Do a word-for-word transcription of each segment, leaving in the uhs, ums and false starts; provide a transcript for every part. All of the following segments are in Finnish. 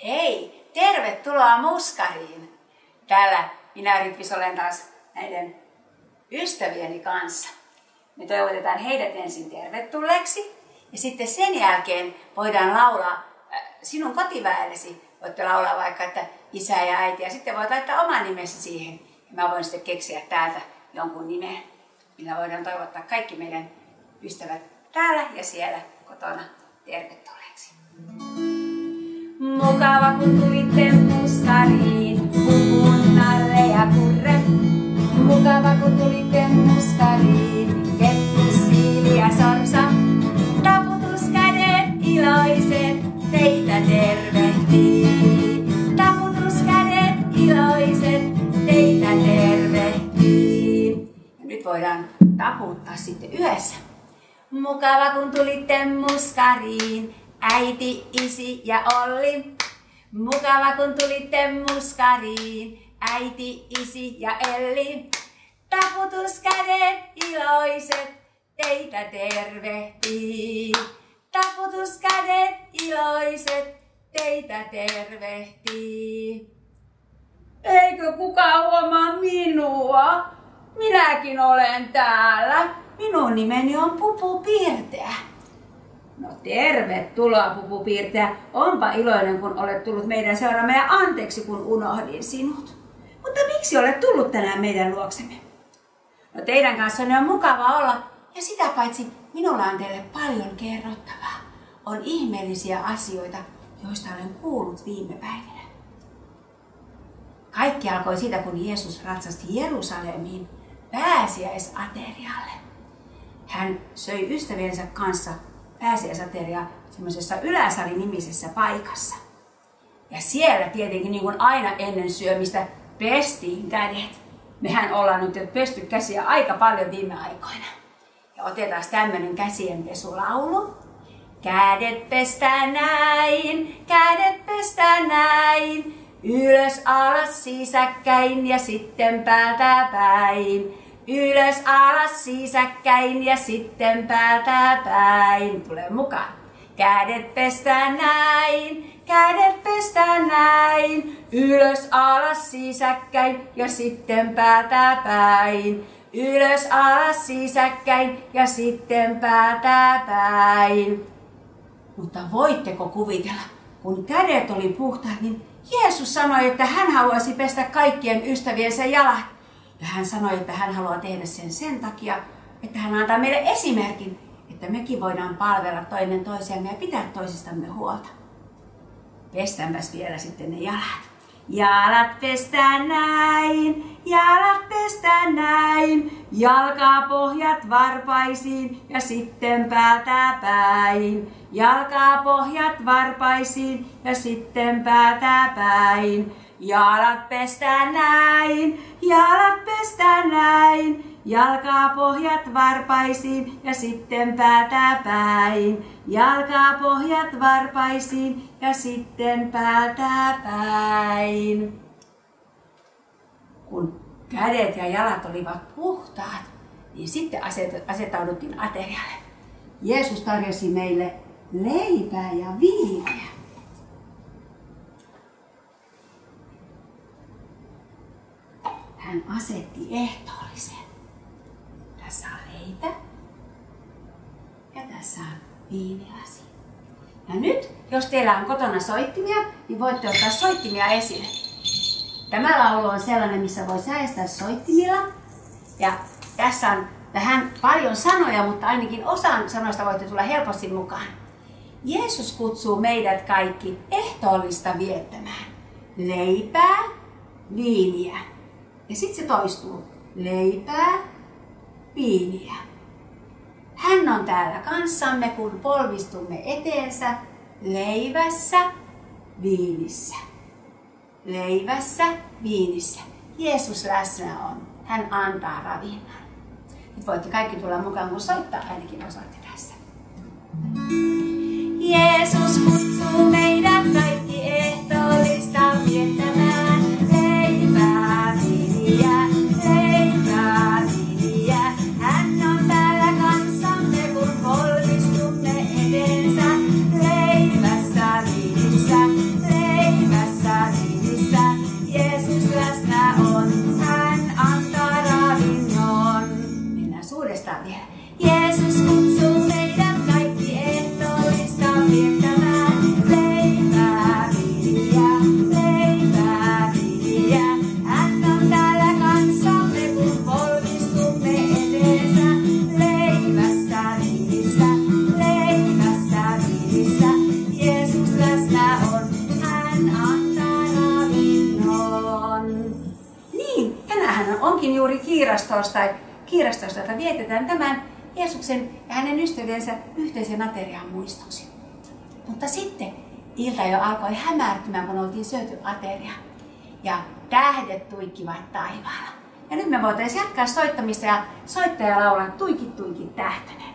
Hei, tervetuloa Muskariin. Täällä minä Ritvis olen taas näiden ystävieni kanssa. Me toivotetaan heidät ensin tervetulleeksi ja sitten sen jälkeen voidaan laulaa äh, sinun kotiväellesi. Voitte laulaa vaikka, että isä ja äiti ja sitten voit laittaa oman nimesi siihen. Ja mä voin sitten keksiä täältä jonkun nimen, millä voidaan toivottaa kaikki meidän ystävät täällä ja siellä kotona tervetulleeksi. Mukava kun tulitte Muskariin, puhun Nalle ja Kurre. Mukava kun tulitte Muskariin, Kettu, Siili ja Sorsa. Taputuskädet iloiset teitä tervehtii. Taputuskädet iloiset teitä tervehtii. Ja nyt voidaan taputtaa sitten yhdessä. Mukava kun tulitte Muskariin, äiti, isi ja Olli. Mukava kun tulitte Muskariin, äiti, isi ja Elli. Taputuskädet iloiset teitä tervehtii. Taputuskädet iloiset teitä tervehtii. Eikö kukaan huomaa minua? Minäkin olen täällä. Minun nimeni on Pupu Piirteä. No tervetuloa Pupu Piirteä. Onpa iloinen kun olet tullut meidän seuraamme ja anteeksi kun unohdin sinut. Mutta miksi olet tullut tänään meidän luoksemme? No teidän kanssanne on mukava olla ja sitä paitsi minulla on teille paljon kerrottavaa. On ihmeellisiä asioita, joista olen kuullut viime päivinä. Kaikki alkoi siitä kun Jeesus ratsasti Jerusalemiin pääsiäisaterialle. Hän söi ystäviensä kanssa pääsiäisateriaa semmoisessa Yläsali-nimisessä paikassa. Ja siellä tietenkin niin kuin aina ennen syömistä pestiin kädet. Mehän ollaan nyt jo pesty käsiä aika paljon viime aikoina. Ja otetaan tämmönen käsienpesulaulu. Kädet pestään näin, kädet pestään näin. Ylös alas sisäkkäin ja sitten päältä päin. Ylös alas sisäkkäin ja sitten päältä päin. Tule mukaan. Kädet pestään näin, kädet pestään näin. Ylös alas sisäkkäin ja sitten päältä päin. Ylös alas sisäkkäin ja sitten päältä päin. Mutta voitteko kuvitella, kun kädet oli puhtaat, niin Jeesus sanoi, että hän haluaisi pestä kaikkien ystäviensä jalat. Ja hän sanoi, että hän haluaa tehdä sen sen takia, että hän antaa meille esimerkin, että mekin voidaan palvella toinen toisiamme ja pitää toisistamme huolta. Pestäänpäs vielä sitten ne jalat. Jalat pestään näin, jalat pestään näin. Jalkapohjat varpaisiin ja sitten päältä päin. Jalkapohjat varpaisiin ja sitten päältä päin. Jalat pestään näin, jalat pestään näin. Jalkapohjat varpaisiin ja sitten päätä päin. Jalkapohjat varpaisiin ja sitten päältä päin. Kun kädet ja jalat olivat puhtaat, niin sitten asettauduttiin aterialle. Jeesus tarjosi meille leipää ja viiniä. Hän asetti ehtoollisen. Tässä on leipä ja tässä on viinilasi. Ja nyt, jos teillä on kotona soittimia, niin voitte ottaa soittimia esille. Tämä laulu on sellainen, missä voi säestää soittimilla. Ja tässä on vähän paljon sanoja, mutta ainakin osan sanoista voitte tulla helposti mukaan. Jeesus kutsuu meidät kaikki ehtoollista viettämään. Leipää, viiniä. Ja sitten se toistuu. Leipää, viiniä. Hän on täällä kanssamme, kun polvistumme eteensä leivässä, viinissä. Leivässä, viinissä. Jeesus läsnä on. Hän antaa ravinnon. Nyt voitte kaikki tulla mukaan, kun soittaa ainakin osaatte tässä. Jeesus kutsuu meidät kaikki ehtoollista viettämään. Leipää, viiniä, leipää, viiniä. Hän on täällä kanssamme, kun polvistumme edensä. Leivässä, viinissä, leipää. Jeesus kutsuu meidät kaikki ehtoollista viettämään. Leipää, viiniä, leipää, viiniä. Hän on täällä kanssamme, kun polvistumme eteensä. Leivässä, viinissä, leivässä, viinissä. Jeesus läsnä on, hän antaa ravinnon. Niin, tänään onkin juuri kiirastosta, kiirastosta, jota vietetään tämän Jeesuksen ja hänen ystäviensä yhteisen aterian muistoksi. Mutta sitten ilta jo alkoi hämärtymään, kun oltiin syöty ateria. Ja tähdet tuikkivat taivaalla. Ja nyt me voitaisiin jatkaa soittamista ja soittaja laulaa Tuikit, tuikit tähtönen.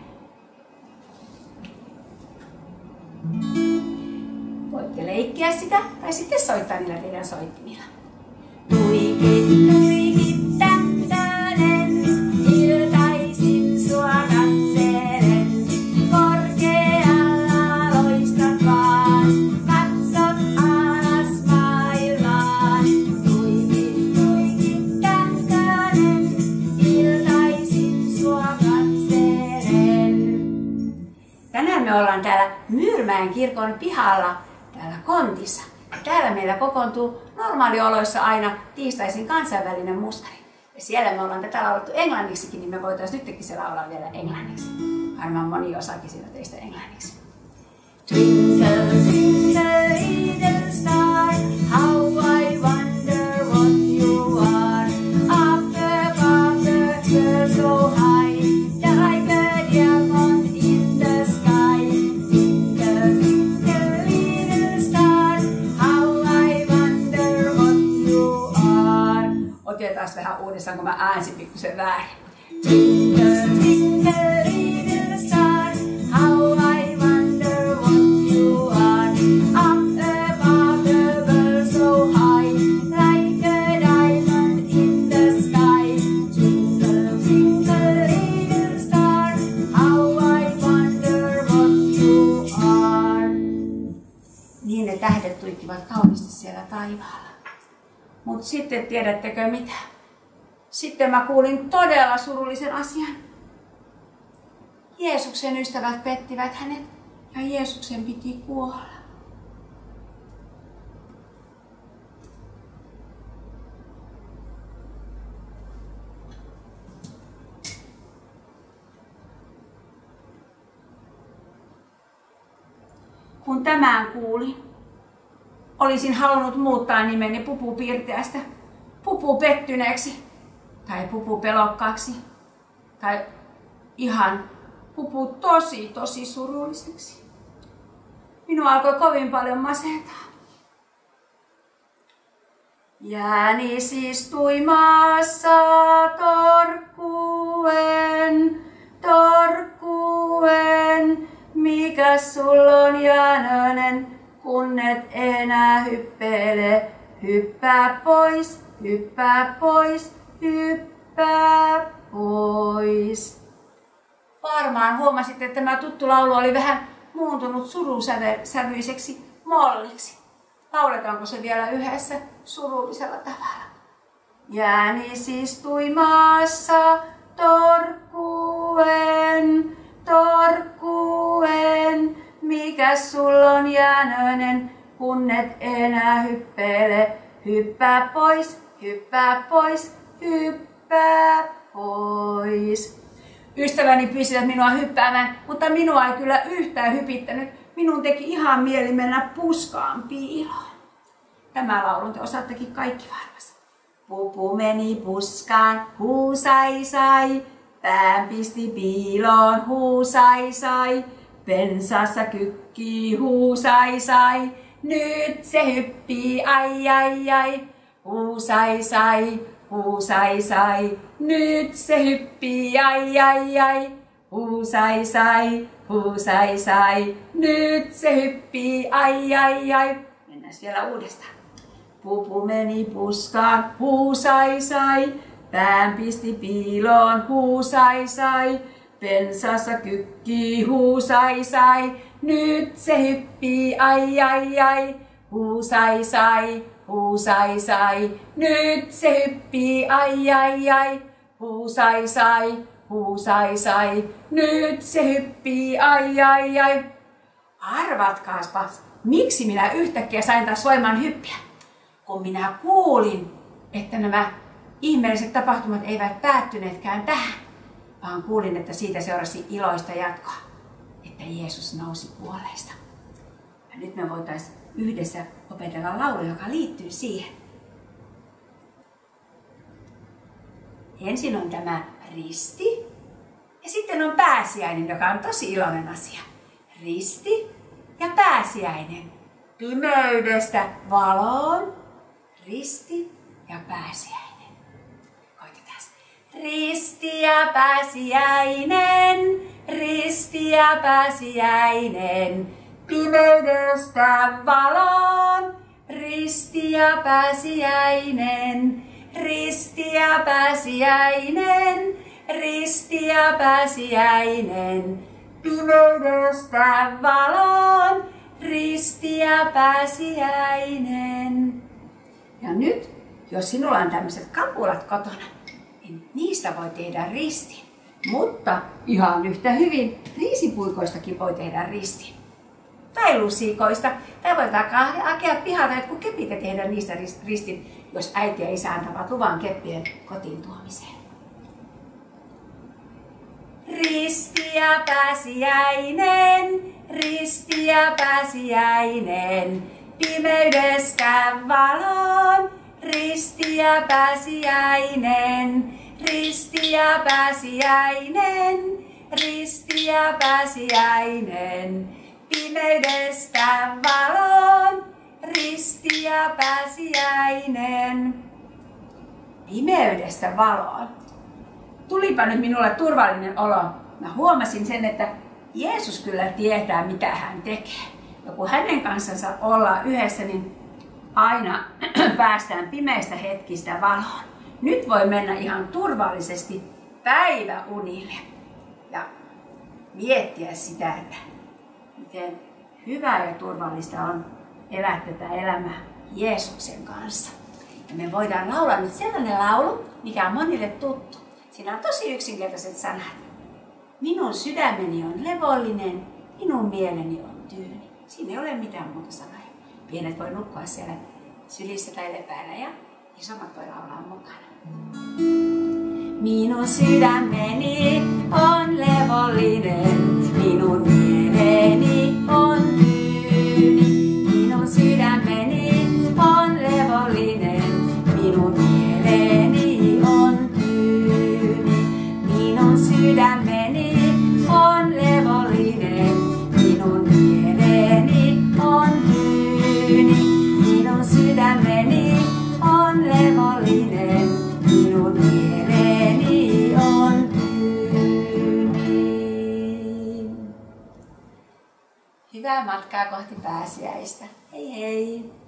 Voitte leikkiä sitä tai sitten soittaa niillä teidän soittimilla. Tuikit, tuikit tähtönen, iltaisin sua katselen. Korkealla loistat vaan, katsot alas maailmaan. Tuikit, tuikit tähtönen, iltaisin sua katselen. Tänään me ollaan täällä Myyrmäen kirkon pihalla, täällä Kontissa. Täällä meillä kokoontuu normaalioloissa aina tiistaisin kansainvälinen mustari. Ja siellä me ollaan tätä laulettu englanniksikin, niin me voitaisiin nytkin se laulaa vielä englanniksi. Varmaan moni osaakin siinä teistä englanniksi. Twinkle, twinkle, little star, how I wonder what you are. Up above the earth so high, like a diamond in the sky. Twinkle, twinkle, little star, how I wonder what you are. Otetaan vähän uudestaan, kun mä äänsin pikkusen väärin. Twinkle, twinkle, little star, how I wonder what you are. Up above the world so high, like a diamond in the sky. Twinkle, twinkle, little star, how I wonder what you are. Niin ne tähdet tuikkivat kauniisti siellä taivaalla. Mut sitten tiedättekö mitä? Sitten mä kuulin todella surullisen asian. Jeesuksen ystävät pettivät hänet ja Jeesuksen piti kuolla. Kun tämän kuulin, olisin halunnut muuttaa nimeni Pupu Pirteästä Pupu Pettyneeksi tai Pupu Pelokkaaksi tai ihan Pupu tosi tosi surulliseksi. Minua alkoi kovin paljon masentaa. Jänis istui maassa torkkuen, torkkuen, mikäs sul on Jäänönen? Kun et enää hyppele, hyppää pois, hyppää pois, hyppää pois. Varmaan huomasitte, että tämä tuttu laulu oli vähän muuntunut surusävyiseksi molliksi. Lauletaanko se vielä yhdessä surullisella tavalla? Jänis istui maassa torkkuen, torkkuen. Mikäs sul on Jäänönen, kun et enää hyppele? Hyppää pois, hyppää pois, hyppää pois. Ystäväni pyysivät minua hyppäämään, mutta minua ei kyllä yhtään hypittänyt. Minun teki ihan mieli mennä puskaan piiloon. Tämä laulun te osaattekin kaikki varmasti. Pupu meni puskaan, huusai sai. Pään pisti piiloon, huusai sai. Pensassa kykkii, huusai sai. Nyt se hyppii, ai ai ai. Huusai sai, huusai sai. Nyt se hyppii, ai ai ai. Huusai sai, huusai sai. Nyt se hyppii, ai ai ai. Mennään vielä uudestaan. Pupu meni puskaan, huusai sai. Pään pisti piiloon, huusai sai. Pensassa kykkii, huusai sai. Nyt se hyppii, ai ai ai. Huusai sai, huusai sai. Nyt se hyppii, ai ai ai. Huusai sai, huu sai sai, nyt se hyppii, ai ai ai. Arvatkaaspas, miksi minä yhtäkkiä sain taas voiman hyppiä? Kun minä kuulin, että nämä ihmeelliset tapahtumat eivät päättyneetkään tähän, vaan kuulin, että siitä seurasi iloista jatkoa, että Jeesus nousi kuolleista. Ja nyt me voitaisiin yhdessä opetella laulu, joka liittyy siihen. Ensin on tämä risti ja sitten on pääsiäinen, joka on tosi iloinen asia. Risti ja pääsiäinen. Pimeydestä valoon. Risti ja pääsiäinen. Koitetaan. Risti ja pääsiäinen. Risti ja pääsiäinen. Pimeydestä valoon. Risti ja pääsiäinen. Risti ja pääsiäinen. Risti ja pääsiäinen. Pimeydestä valoon, risti ja pääsiäinen. Ja nyt, jos sinulla on tämmöiset kapulat kotona, niin niistä voi tehdä ristin. Mutta ihan yhtä hyvin riisipuikoistakin voi tehdä ristin. Tai lusikoista. Tai voidaan hakea pihalta jotkut kepit ja tehdä niistä ristin, jos äiti ja isä antavat luvan keppien kotiin tuomiseen. Risti ja pääsiäinen, risti ja pääsiäinen, pimeydestä valoon. Risti ja pääsiäinen, risti ja pääsiäinen, risti ja pääsiäinen, pimeydestä valoon. Risti ja pääsiäinen, pimeydestä valoon. Tulipa nyt minulle turvallinen olo. Mä huomasin sen, että Jeesus kyllä tietää, mitä hän tekee. Ja kun hänen kanssansa ollaan yhdessä, niin aina päästään pimeistä hetkistä valoon. Nyt voi mennä ihan turvallisesti päiväunille ja miettiä sitä, että miten hyvää ja turvallista on elää tätä elämää Jeesuksen kanssa. Ja me voidaan laulaa nyt sellainen laulu, mikä on monille tuttu. Siinä on tosi yksinkertaiset sanat. Minun sydämeni on levollinen, minun mieleni on tyyni. Siinä ei ole mitään muuta sanoja. Pienet voi nukkua siellä sylissä tai lepäällä ja isommat voi laulaa mukana. Minun sydämeni on levollinen, minun mieleni on tyyni. Minun sydämeni on levollinen, minun mieleni on tyyni. Minun sydämeni on levollinen, minun mieleni on tyyni. Minun sydämeni on levollinen, minun mieleni on tyyni. Hyvää matkaa kohti pääsiäistä. Hei hei!